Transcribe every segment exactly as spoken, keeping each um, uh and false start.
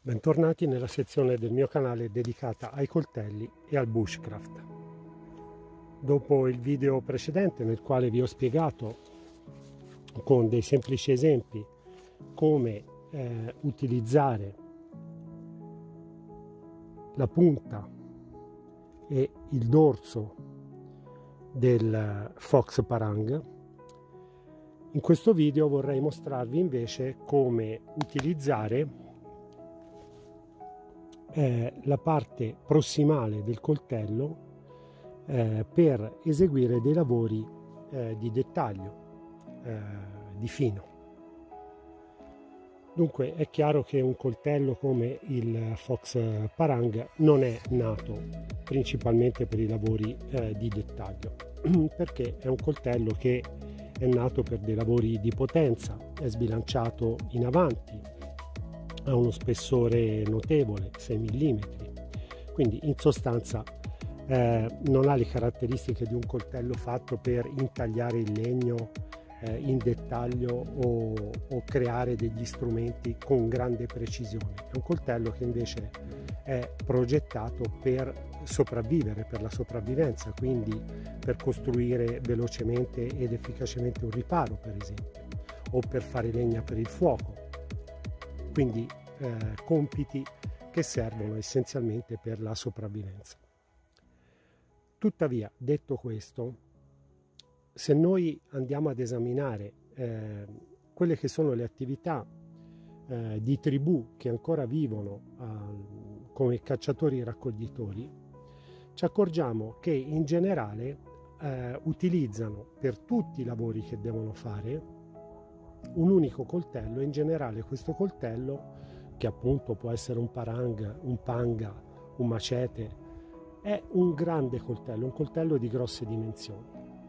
Bentornati nella sezione del mio canale dedicata ai coltelli e al bushcraft. Dopo il video precedente nel quale vi ho spiegato con dei semplici esempi come eh, utilizzare la punta e il dorso del fox parang, in questo video vorrei mostrarvi invece come utilizzare eh, la parte prossimale del coltello eh, per eseguire dei lavori eh, di dettaglio, eh, di fino. Dunque è chiaro che un coltello come il fox parang non è nato principalmente per i lavori eh, di dettaglio, perché è un coltello che è nato per dei lavori di potenza, è sbilanciato in avanti, ha uno spessore notevole, sei millimetri, quindi in sostanza eh, non ha le caratteristiche di un coltello fatto per intagliare il legno eh, in dettaglio o, o creare degli strumenti con grande precisione. È un coltello che invece è progettato per sopravvivere, per la sopravvivenza, quindi per costruire velocemente ed efficacemente un riparo, per esempio, o per fare legna per il fuoco, quindi eh, compiti che servono essenzialmente per la sopravvivenza. Tuttavia, detto questo, se noi andiamo ad esaminare eh, quelle che sono le attività eh, di tribù che ancora vivono eh, come cacciatori e raccoglitori, ci accorgiamo che in generale eh, utilizzano per tutti i lavori che devono fare un unico coltello, e in generale questo coltello, che appunto può essere un parang, un panga, un macete, è un grande coltello, un coltello di grosse dimensioni.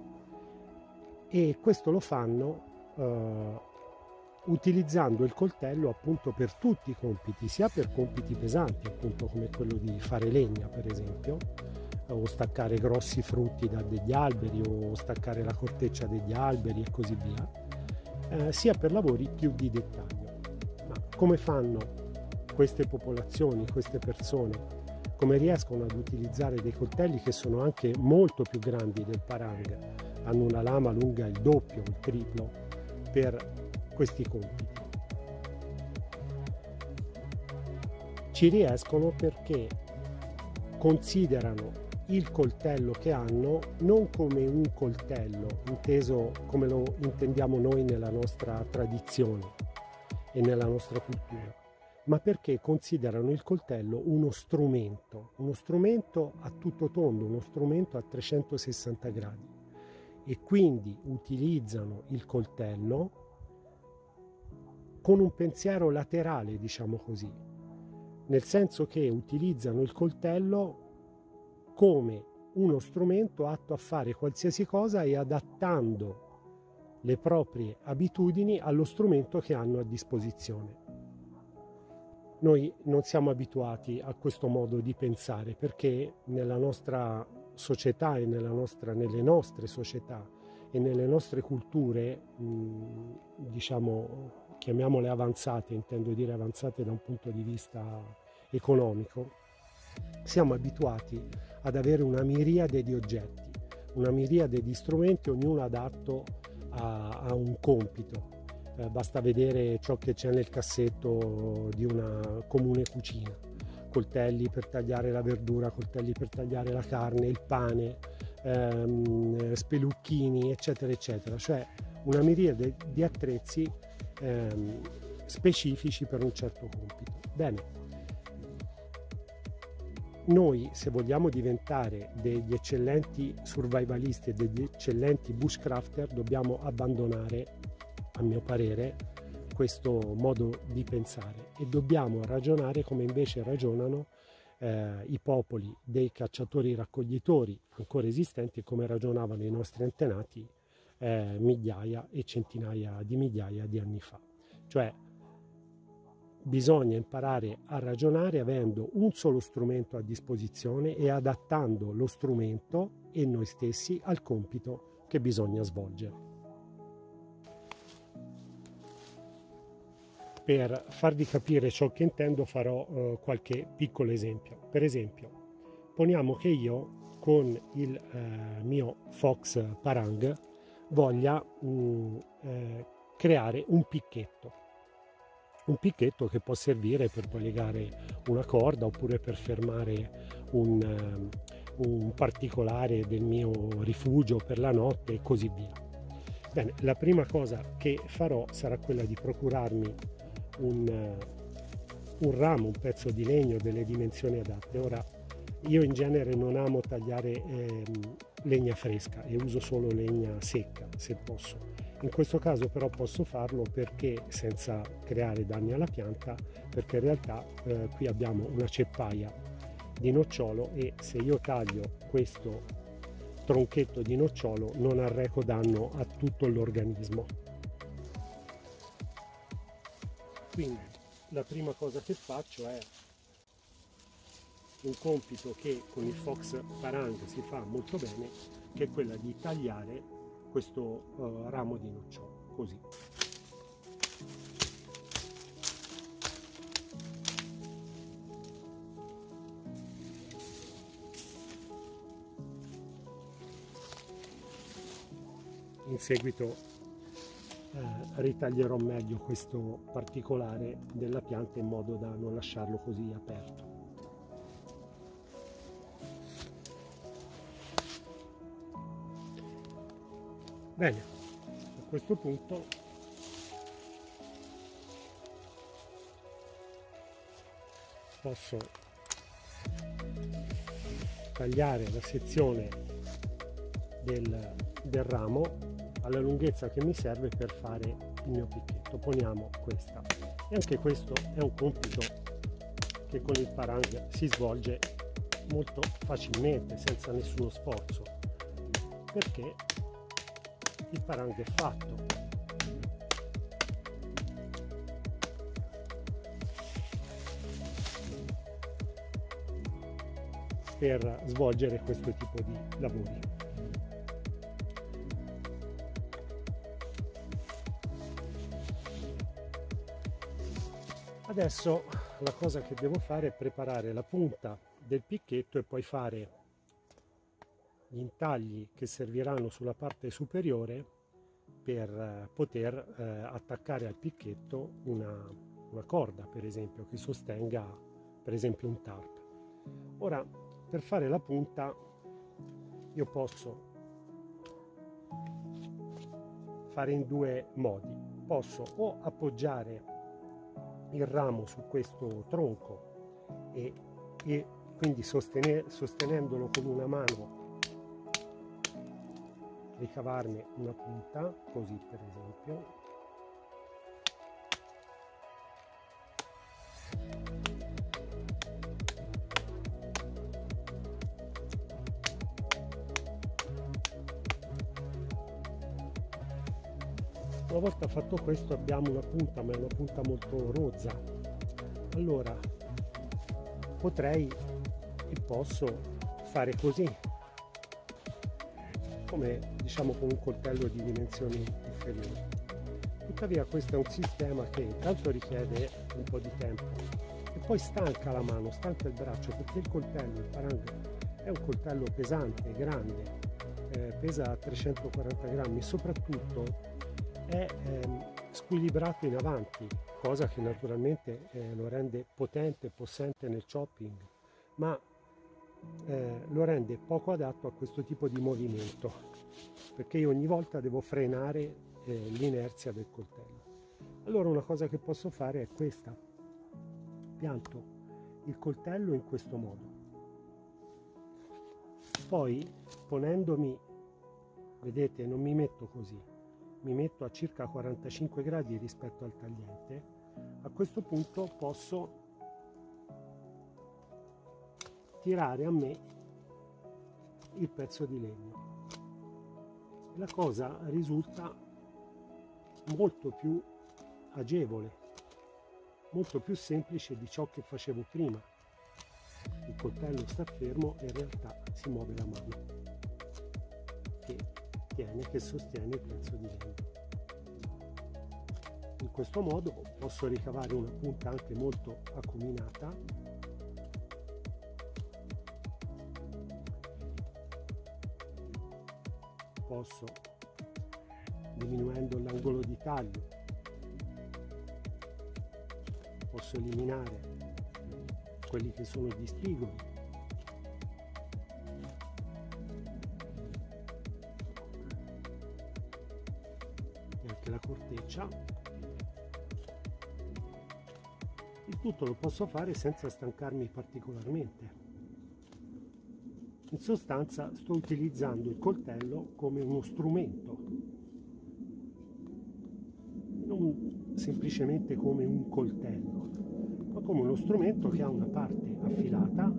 E questo lo fanno eh, utilizzando il coltello appunto per tutti i compiti, sia per compiti pesanti, appunto come quello di fare legna per esempio, o staccare grossi frutti da degli alberi, o staccare la corteccia degli alberi e così via, eh, sia per lavori più di dettaglio. Ma come fanno queste popolazioni, queste persone, come riescono ad utilizzare dei coltelli che sono anche molto più grandi del parang, hanno una lama lunga il doppio, il triplo, per questi compiti? Ci riescono perché considerano il coltello che hanno non come un coltello inteso come lo intendiamo noi nella nostra tradizione e nella nostra cultura, ma perché considerano il coltello uno strumento, uno strumento a tutto tondo, uno strumento a trecentosessanta gradi, e quindi utilizzano il coltello con un pensiero laterale, diciamo così, nel senso che utilizzano il coltello come uno strumento atto a fare qualsiasi cosa e adattando le proprie abitudini allo strumento che hanno a disposizione. Noi non siamo abituati a questo modo di pensare perché nella nostra società e nella nostra, nelle nostre società e nelle nostre culture, mh, diciamo, chiamiamole avanzate, intendo dire avanzate da un punto di vista economico, siamo abituati ad avere una miriade di oggetti, una miriade di strumenti, ognuno adatto a, a un compito. Eh, basta vedere ciò che c'è nel cassetto di una comune cucina: coltelli per tagliare la verdura, coltelli per tagliare la carne, il pane, ehm, spelucchini, eccetera eccetera, cioè una miriade di attrezzi ehm, specifici per un certo compito. Bene, noi, se vogliamo diventare degli eccellenti survivalisti e degli eccellenti bushcrafter, dobbiamo abbandonare, a mio parere, questo modo di pensare e dobbiamo ragionare come invece ragionano eh, i popoli dei cacciatori raccoglitori ancora esistenti e come ragionavano i nostri antenati eh, migliaia e centinaia di migliaia di anni fa. Cioè, bisogna imparare a ragionare avendo un solo strumento a disposizione e adattando lo strumento e noi stessi al compito che bisogna svolgere. per farvi capire ciò che intendo farò eh, qualche piccolo esempio. Per esempio, poniamo che io con il eh, mio Fox Parang voglia mh, eh, creare un picchetto. Un picchetto che può servire per poi legare una corda oppure per fermare un, un particolare del mio rifugio per la notte e così via. Bene, la prima cosa che farò sarà quella di procurarmi un, un ramo, un pezzo di legno delle dimensioni adatte. Ora, io in genere non amo tagliare eh, legna fresca e uso solo legna secca se posso. In questo caso però posso farlo perché senza creare danni alla pianta, perché in realtà eh, qui abbiamo una ceppaia di nocciolo e se io taglio questo tronchetto di nocciolo non arreco danno a tutto l'organismo. Quindi la prima cosa che faccio è un compito che con il Fox Parang si fa molto bene, che è quella di tagliare questo uh, ramo di nocciolo, così. In seguito eh, ritaglierò meglio questo particolare della pianta in modo da non lasciarlo così aperto. Bene, a questo punto posso tagliare la sezione del, del ramo alla lunghezza che mi serve per fare il mio picchetto. Poniamo questa, e anche questo è un compito che con il Parang si svolge molto facilmente, senza nessuno sforzo, perché il Parang è fatto. Per svolgere questo tipo di lavori. Adesso la cosa che devo fare è preparare la punta del picchetto e poi fare gli intagli che serviranno sulla parte superiore per poter eh, attaccare al picchetto una, una corda, per esempio, che sostenga per esempio un tarp. Ora, per fare la punta io posso fare in due modi. Posso o appoggiare il ramo su questo tronco e, e quindi sostenere, sostenendolo con una mano ricavarne una punta, così per esempio. Una volta fatto questo abbiamo una punta, ma è una punta molto rozza. Allora potrei e posso fare così, come diciamo con un coltello di dimensioni inferiori. Tuttavia questo è un sistema che intanto richiede un po' di tempo e poi stanca la mano, stanca il braccio, perché il coltello, il Parang, è un coltello pesante, grande, eh, pesa trecentoquaranta grammi e soprattutto è ehm, squilibrato in avanti, cosa che naturalmente eh, lo rende potente e possente nel chopping, ma eh, lo rende poco adatto a questo tipo di movimento, perché io ogni volta devo frenare eh, l'inerzia del coltello. Allora una cosa che posso fare è questa: pianto il coltello in questo modo, poi ponendomi, vedete, non mi metto così, mi metto a circa quarantacinque gradi rispetto al tagliente. A questo punto posso tirare a me il pezzo di legno. La cosa risulta molto più agevole, molto più semplice di ciò che facevo prima. Il coltello sta fermo e in realtà si muove la mano che tiene, che sostiene il pezzo di legno. In questo modo posso ricavare una punta anche molto acuminata, posso, diminuendo l'angolo di taglio, posso eliminare quelli che sono gli spigoli, e anche la corteccia. Il tutto lo posso fare senza stancarmi particolarmente. In sostanza sto utilizzando il coltello come uno strumento, non semplicemente come un coltello, ma come uno strumento che ha una parte affilata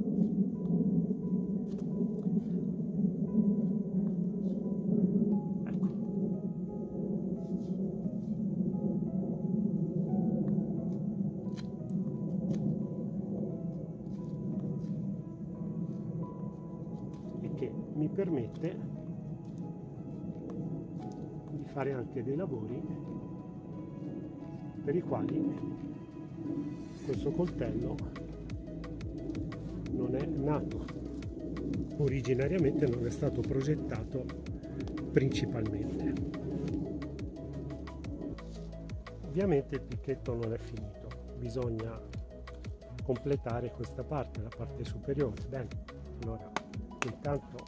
mi permette di fare anche dei lavori per i quali questo coltello non è nato, originariamente non è stato progettato principalmente. Ovviamente il picchetto non è finito, bisogna completare questa parte, la parte superiore. Bene, allora intanto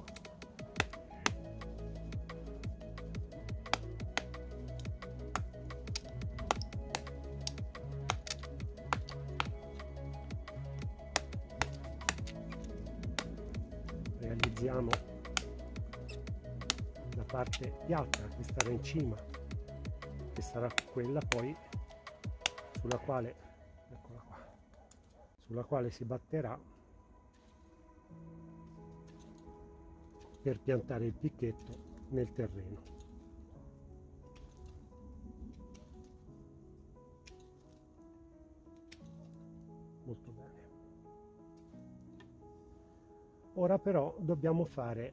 realizziamo la parte piatta che starà in cima, che sarà quella poi sulla quale, eccola qua, sulla quale si batterà per piantare il picchetto nel terreno. Molto bene. Ora però dobbiamo fare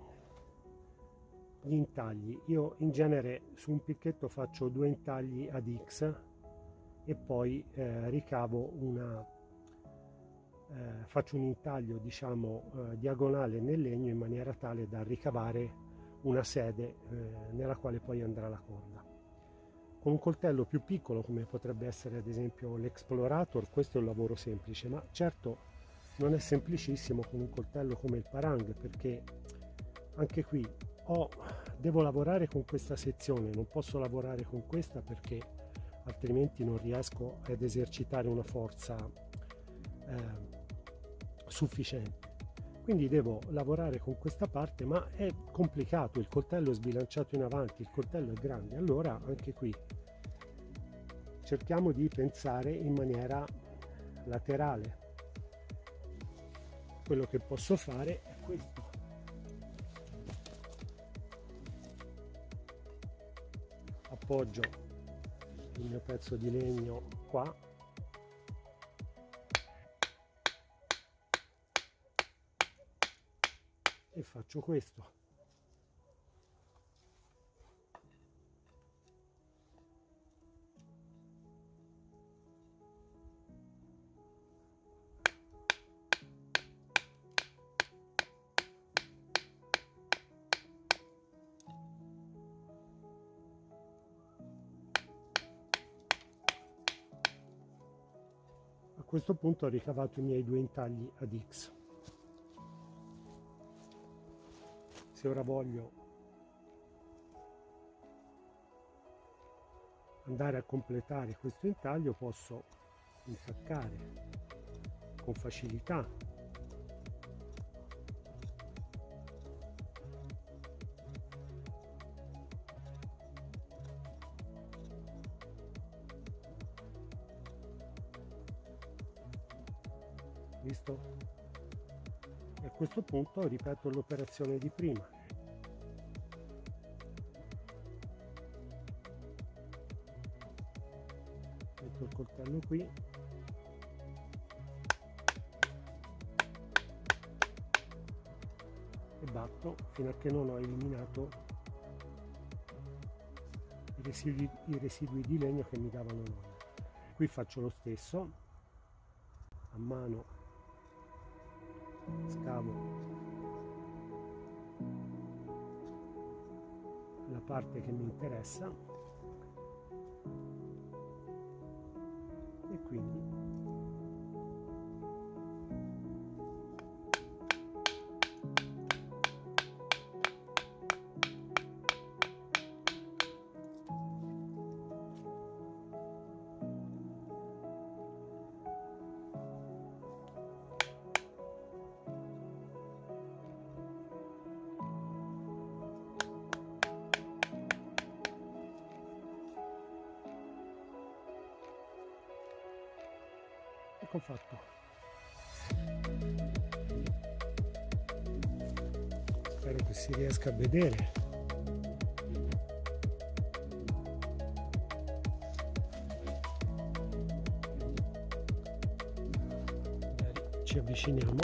gli intagli. Io in genere su un picchetto faccio due intagli ad X e poi eh, ricavo una eh, faccio un intaglio, diciamo, eh, diagonale nel legno, in maniera tale da ricavare una sede eh, nella quale poi andrà la corda. Con un coltello più piccolo, come potrebbe essere ad esempio l'Explorator, questo è un lavoro semplice, ma certo non è semplicissimo con un coltello come il Parang, perché anche qui ho, devo lavorare con questa sezione, non posso lavorare con questa perché altrimenti non riesco ad esercitare una forza eh, sufficiente. Quindi devo lavorare con questa parte, ma è complicato, il coltello è sbilanciato in avanti, il coltello è grande, allora anche qui cerchiamo di pensare in maniera laterale. Quello che posso fare è questo: appoggio il mio pezzo di legno qua, e faccio questo. A questo punto ho ricavato i miei due intagli ad X. Se ora voglio andare a completare questo intaglio, posso intaccare con facilità. Visto? E a questo punto ripeto l'operazione di prima. Metto il coltello qui e batto fino a che non ho eliminato residui, i residui di legno che mi davano l'olio. Qui faccio lo stesso, a mano scavo la parte che mi interessa e quindi ecco fatto. Spero che si riesca a vedere. Ci avviciniamo.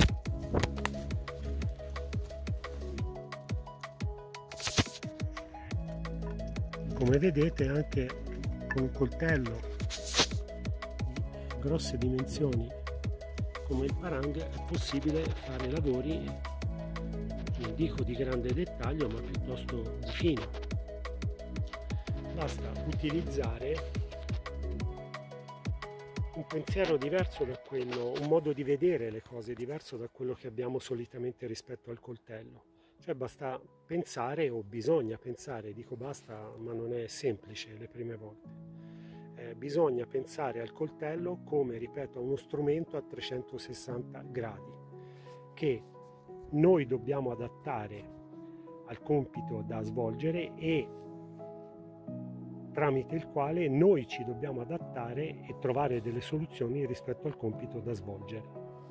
Come vedete, anche con un coltello grosse dimensioni come il Parang è possibile fare lavori, non dico di grande dettaglio, ma piuttosto di fino. Basta utilizzare un pensiero diverso da quello, un modo di vedere le cose diverso da quello che abbiamo solitamente rispetto al coltello. Cioè basta pensare, o bisogna pensare, dico basta, ma non è semplice le prime volte. Eh, bisogna pensare al coltello come, ripeto, a uno strumento a trecentosessanta gradi che noi dobbiamo adattare al compito da svolgere e tramite il quale noi ci dobbiamo adattare e trovare delle soluzioni rispetto al compito da svolgere.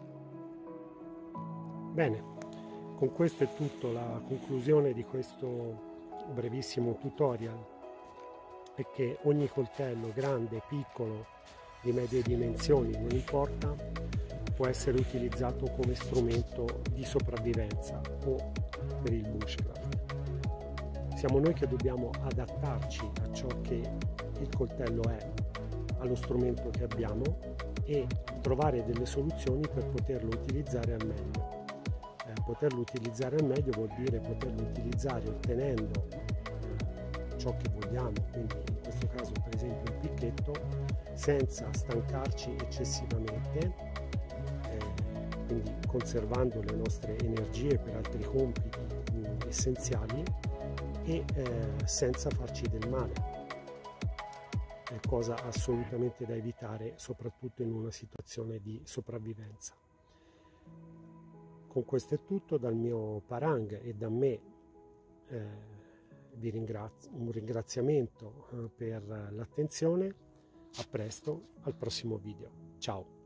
Bene, con questo è tutto, la conclusione di questo brevissimo tutorial è che ogni coltello, grande, piccolo, di medie dimensioni, non importa, può essere utilizzato come strumento di sopravvivenza o per il bushcraft. Siamo noi che dobbiamo adattarci a ciò che il coltello è, allo strumento che abbiamo e trovare delle soluzioni per poterlo utilizzare al meglio. Eh, poterlo utilizzare al meglio vuol dire poterlo utilizzare ottenendo ciò che vogliamo, quindi in questo caso per esempio il picchetto, senza stancarci eccessivamente, eh, quindi conservando le nostre energie per altri compiti mh, essenziali e eh, senza farci del male, è cosa assolutamente da evitare soprattutto in una situazione di sopravvivenza. Con questo è tutto dal mio Parang e da me. Eh, Vi ringrazio, un ringraziamento per l'attenzione, a presto al prossimo video, ciao!